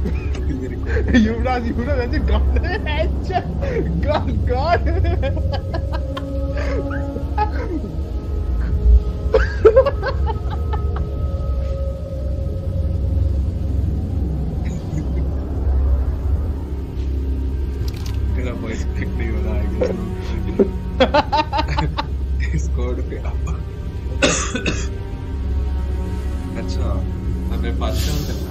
युवराज युवराज ऐसे god god god मेरा voice click नहीं हो रहा है स्क्वाड पे अच्छा हमें 5 राउंड